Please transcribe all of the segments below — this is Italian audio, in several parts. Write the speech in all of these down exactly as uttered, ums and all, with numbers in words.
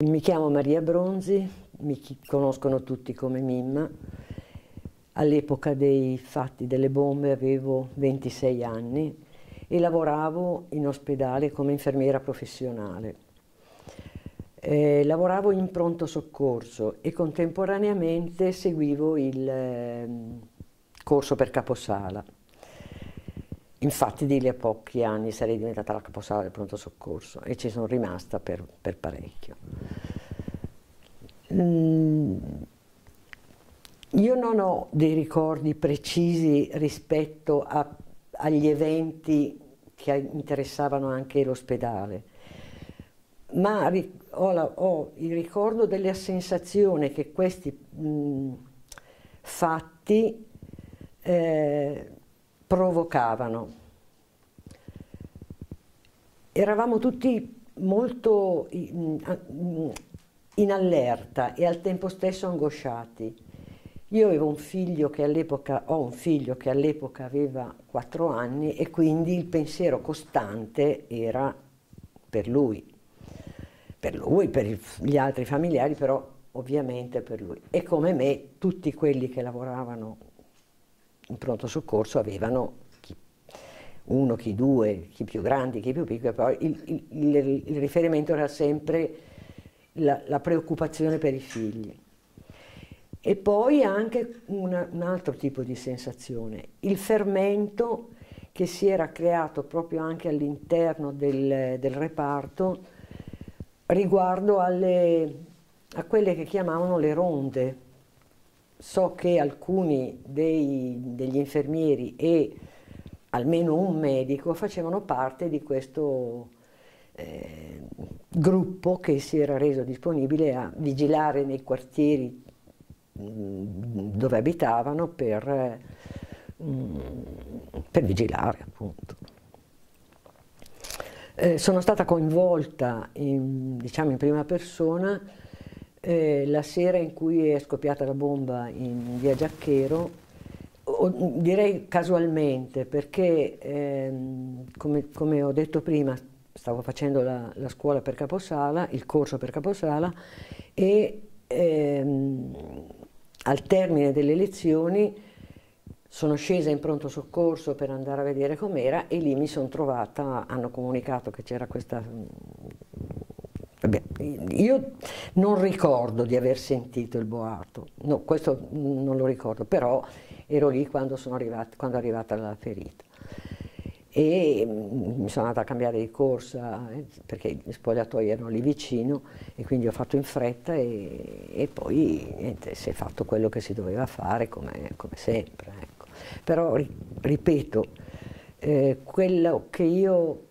Mi chiamo Maria Bronzi, mi chi- conoscono tutti come Mimma. All'epoca dei fatti delle bombe avevo ventisei anni e lavoravo in ospedale come infermiera professionale. Eh, lavoravo in pronto soccorso e contemporaneamente seguivo il ehm, corso per caposala. Infatti di lì a pochi anni sarei diventata la caposala del pronto soccorso e ci sono rimasta per, per parecchio. Mm, io non ho dei ricordi precisi rispetto a- agli eventi che interessavano anche l'ospedale, ma ri- ho, la- ho il ricordo della sensazione che questi mh, fatti eh, provocavano. Eravamo tutti molto in, in allerta e al tempo stesso angosciati. Io avevo un figlio che all'epoca, ho un figlio che all'epoca aveva quattro anni e quindi il pensiero costante era per lui, per lui, per il- gli altri familiari, però ovviamente per lui. E come me, tutti quelli che lavoravano in pronto soccorso avevano chi, uno, chi due, chi più grandi, chi più piccoli, poi il, il- il- il riferimento era sempre la, la preoccupazione per i figli. E poi anche una- un altro tipo di sensazione, il fermento che si era creato proprio anche all'interno del, del reparto riguardo alle, a quelle che chiamavano le ronde. So che alcuni dei- degli infermieri e almeno un medico facevano parte di questo eh, gruppo che si era reso disponibile a vigilare nei quartieri mh, dove abitavano per, mh, per vigilare, appunto. Eh, sono stata coinvolta in, diciamo, in prima persona eh, la sera in cui è scoppiata la bomba in via Giacchero, o, direi casualmente, perché ehm, come, come ho detto prima stavo facendo la, la scuola per caposala, il corso per caposala e ehm, al termine delle lezioni sono scesa in pronto soccorso per andare a vedere com'era e lì mi sono trovata, hanno comunicato che c'era questa... Vabbè, io non ricordo di aver sentito il boato, no, questo non lo ricordo, però ero lì quando, sono arrivata, quando è arrivata la ferita. E mi sono andata a cambiare di corsa eh, perché gli spogliatoi erano lì vicino e quindi ho fatto in fretta e, e poi niente, si è fatto quello che si doveva fare come, come sempre. Ecco. Però ri- ripeto, eh, quello che io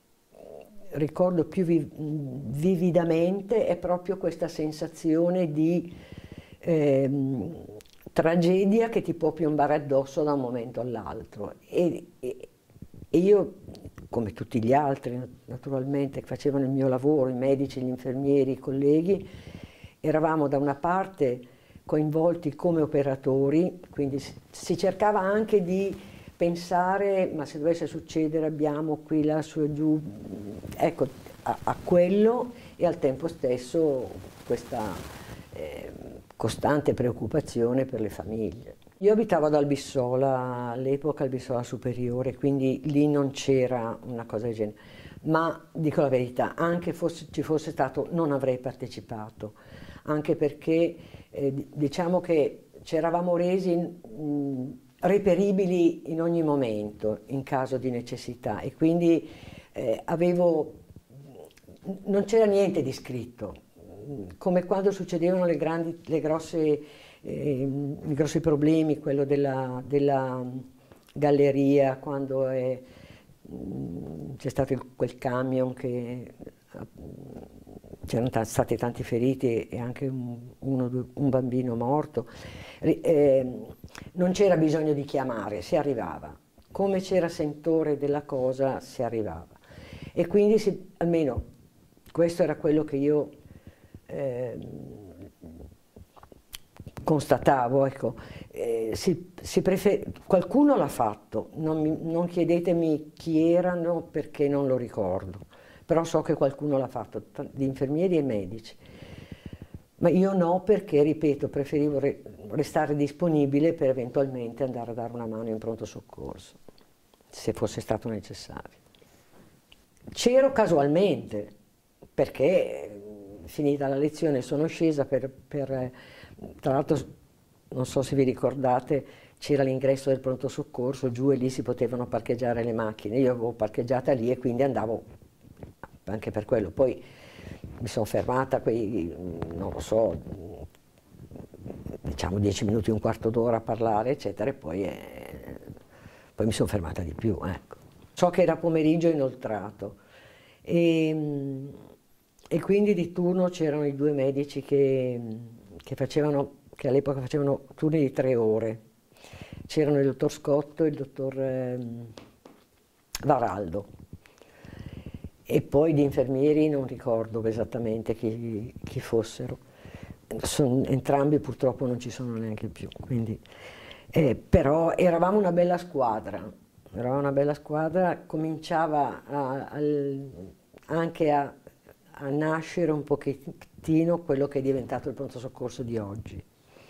ricordo più vi- vividamente è proprio questa sensazione di ehm, tragedia che ti può piombare addosso da un momento all'altro. E, e- e io, come tutti gli altri naturalmente che facevano il mio lavoro, i medici, gli infermieri, i colleghi, eravamo da una parte coinvolti come operatori, quindi si, si cercava anche di pensare, ma se dovesse succedere abbiamo qui, là, su e giù, ecco, a, a quello e al tempo stesso questa eh, costante preoccupazione per le famiglie. Io abitavo ad Albissola, all'epoca Albissola Superiore, quindi lì non c'era una cosa del genere, ma dico la verità, anche fosse, ci fosse stato non avrei partecipato, anche perché eh, diciamo che ci eravamo resi mh, reperibili in ogni momento in caso di necessità e quindi eh, avevo, non c'era niente di scritto, come quando succedevano le grandi, le grosse, eh, i grossi problemi, quello della, della galleria, quando è, c'è stato il, quel camion che c'erano stati tanti feriti e anche un, uno, un bambino morto. Eh, non c'era bisogno di chiamare, si arrivava. Come c'era sentore della cosa, si arrivava. E quindi si, almeno questo era quello che io eh, constatavo, ecco. Eh, si, si prefer... Qualcuno l'ha fatto, non, mi, non chiedetemi chi erano perché non lo ricordo, però so che qualcuno l'ha fatto, di infermieri e medici. Ma io no, perché, ripeto, preferivo re restare disponibile per eventualmente andare a dare una mano in pronto soccorso, se fosse stato necessario. C'ero casualmente, perché finita la lezione sono scesa per, per tra l'altro, non so se vi ricordate, c'era l'ingresso del pronto soccorso giù e lì si potevano parcheggiare le macchine. Io avevo parcheggiata lì e quindi andavo anche per quello. Poi mi sono fermata quei, non lo so, diciamo dieci minuti, un quarto d'ora a parlare, eccetera, e poi, eh, poi mi sono fermata di più, ecco. So che era pomeriggio inoltrato e, e quindi di turno c'erano i due medici che, che facevano, che all'epoca facevano turni di tre ore. C'erano il dottor Scotto e il dottor eh, Varaldo. E poi di infermieri non ricordo esattamente chi, chi fossero. Sono, entrambi purtroppo non ci sono neanche più. Quindi, eh, però eravamo una bella squadra. Eravamo una bella squadra, cominciava a, a, anche a, a nascere un pochettino quello che è diventato il pronto soccorso di oggi.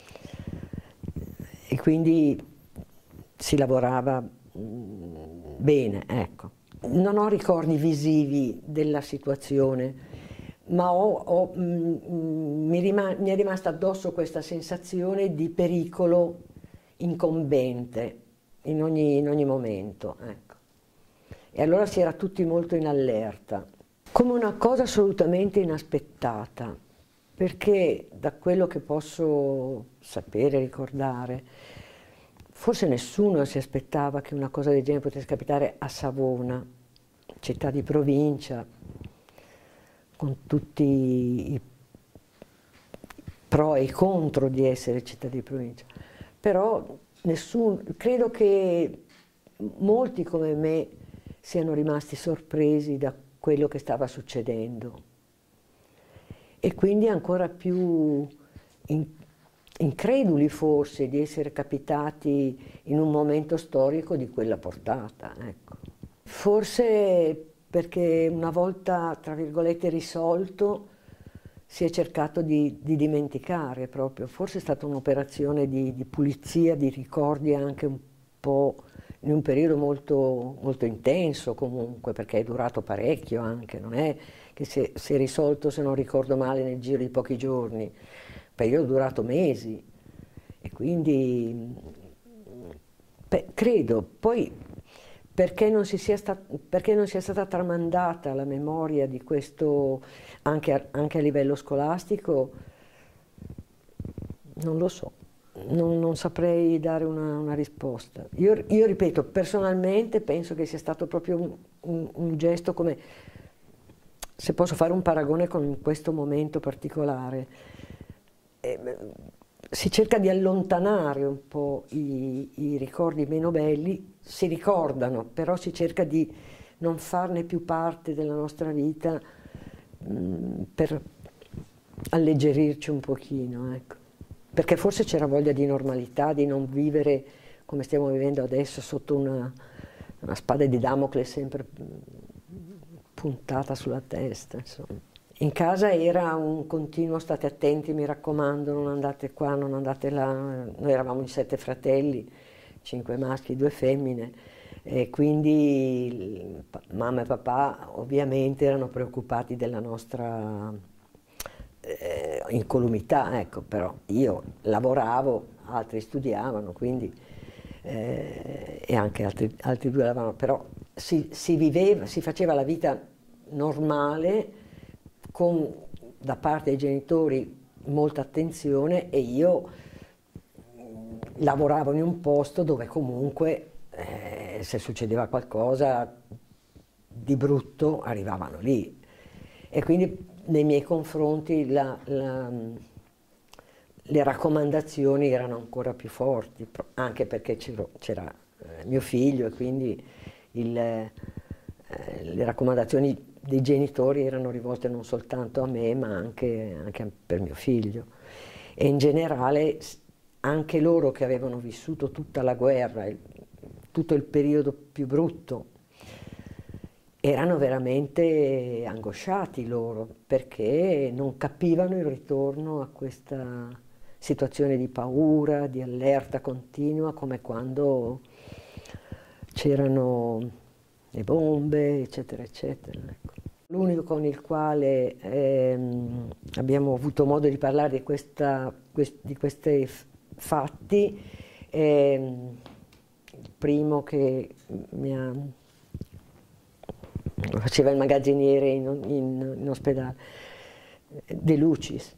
E quindi si lavorava bene, ecco. Non ho ricordi visivi della situazione, ma ho, ho, mh, mi, rima, mi è rimasta addosso questa sensazione di pericolo incombente in ogni, in ogni momento, ecco. E allora si era tutti molto in allerta, come una cosa assolutamente inaspettata, perché da quello che posso sapere, ricordare, forse nessuno si aspettava che una cosa del genere potesse capitare a Savona, città di provincia, con tutti i pro e i contro di essere città di provincia. Però nessuno, credo che molti come me siano rimasti sorpresi da quello che stava succedendo e quindi ancora più in, increduli forse di essere capitati in un momento storico di quella portata, ecco. Forse perché una volta, tra virgolette, risolto, si è cercato di, di dimenticare proprio. Forse è stata un'operazione di, di pulizia, di ricordi anche un po' in un periodo molto, molto intenso comunque, perché è durato parecchio anche, non è che si è, si è risolto, se non ricordo male, nel giro di pochi giorni. Il periodo è durato mesi e quindi beh, credo, poi perché non, si sia sta, perché non sia stata tramandata la memoria di questo anche a, anche a livello scolastico, non lo so, non, non saprei dare una, una risposta. Io, io ripeto, personalmente penso che sia stato proprio un, un, un gesto come, se posso fare un paragone con questo momento particolare, eh, si cerca di allontanare un po' i, i ricordi meno belli, si ricordano, però si cerca di non farne più parte della nostra vita mh, per alleggerirci un pochino, ecco. Perché forse c'era voglia di normalità, di non vivere come stiamo vivendo adesso, sotto una, una spada di Damocle sempre puntata sulla testa, insomma. In casa era un continuo state attenti, mi raccomando, non andate qua, non andate là. Noi eravamo in sette fratelli, cinque maschi, due femmine, e quindi mamma e papà ovviamente erano preoccupati della nostra eh, incolumità, ecco, però io lavoravo, altri studiavano, quindi, eh, e anche altri, altri due lavoravano, però si, si viveva, si faceva la vita normale, con da parte dei genitori molta attenzione, e io lavoravo in un posto dove comunque eh, se succedeva qualcosa di brutto arrivavano lì, e quindi nei miei confronti la, la, le raccomandazioni erano ancora più forti, anche perché c'era eh, mio figlio, e quindi il, eh, le raccomandazioni dei genitori erano rivolte non soltanto a me, ma anche, anche per mio figlio. E in generale anche loro, che avevano vissuto tutta la guerra, il, tutto il periodo più brutto, erano veramente angosciati loro, perché non capivano il ritorno a questa situazione di paura, di allerta continua, come quando c'erano le bombe, eccetera, eccetera. Ecco. L'unico con il quale ehm, abbiamo avuto modo di parlare di, questa, quest, di questi fatti è il primo che mi ha, faceva il magazziniere in, in, in ospedale, De Lucis,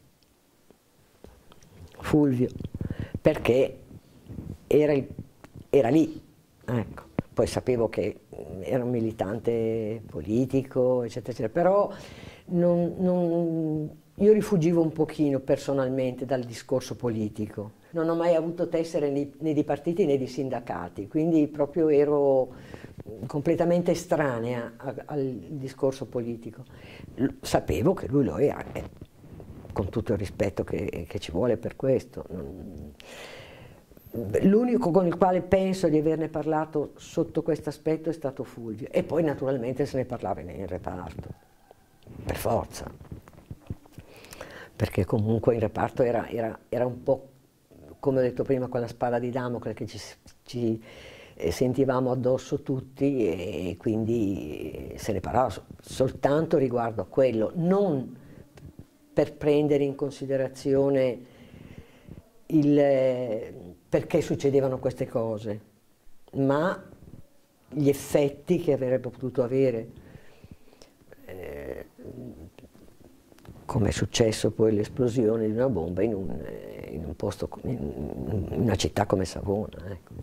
Fulvio, perché era, il, era lì, ecco. Poi sapevo che era un militante politico, eccetera, eccetera, però non, non, io rifuggivo un pochino personalmente dal discorso politico. Non ho mai avuto tessere né, né di partiti né di sindacati, quindi proprio ero completamente estranea a, al discorso politico. Sapevo che lui lo era, eh, con tutto il rispetto che, che ci vuole per questo. Non, L'unico con il quale penso di averne parlato sotto questo aspetto è stato Fulvio, e poi naturalmente se ne parlava in reparto, per forza, perché comunque in reparto era, era, era un po', come ho detto prima, quella spada di Damocle che ci, ci sentivamo addosso tutti, e quindi se ne parlava soltanto riguardo a quello, non per prendere in considerazione il perché succedevano queste cose, ma gli effetti che avrebbe potuto avere, eh, come è successo poi l'esplosione di una bomba in un, in un posto, in una città come Savona. Ecco.